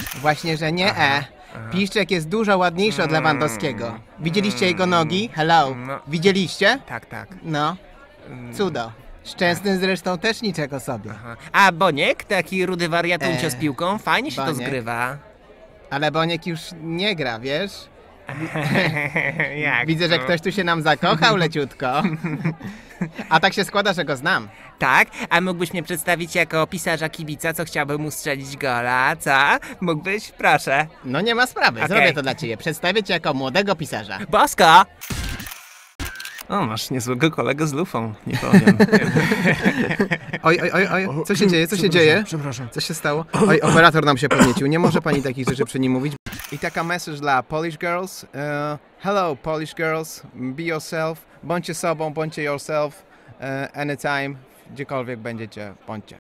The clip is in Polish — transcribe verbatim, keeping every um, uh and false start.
Właśnie, że nie E. Piszczek jest dużo ładniejszy od Lewandowskiego. Widzieliście jego nogi? Hello. No. Widzieliście? Tak, tak. No. Cudo. Szczęsny zresztą też niczego sobie. A Boniek, taki rudy wariatuncio E, z piłką, fajnie się to Boniek? zgrywa. Ale Boniek już nie gra, wiesz? Jak Widzę, że to? ktoś tu się nam zakochał leciutko. A tak się składa, że go znam. Tak? A mógłbyś mnie przedstawić jako pisarza kibica, co chciałby mu strzelić gola, co? Mógłbyś? Proszę. No nie ma sprawy, Okej. zrobię to dla ciebie. Przedstawię cię jako młodego pisarza. Bosko! O, masz niezłego kolegę z lufą, nie powiem. Oj, oj, oj, oj, co się dzieje, co się dzieje? Przepraszam. Co się stało? Oj, operator nam się podniecił, nie może pani takich rzeczy przy nim mówić. I taka message dla Polish girls. Uh, hello Polish girls, be yourself, bądźcie sobą, bądźcie yourself, uh, anytime, gdziekolwiek będziecie, bądźcie.